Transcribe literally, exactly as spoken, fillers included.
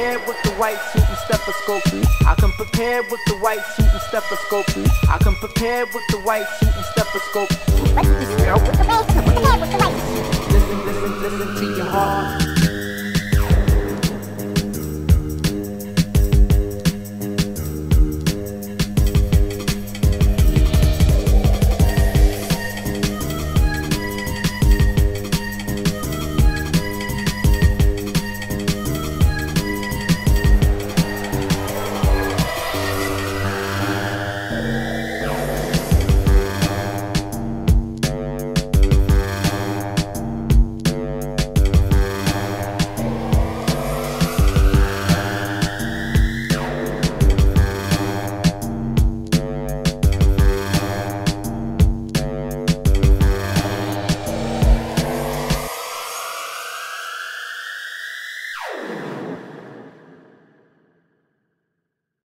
prepare with the white suit and stethoscope. I come prepared with the white suit and stethoscope. I come prepared with the white suit and stethoscope. Listen, listen, listen to your heart.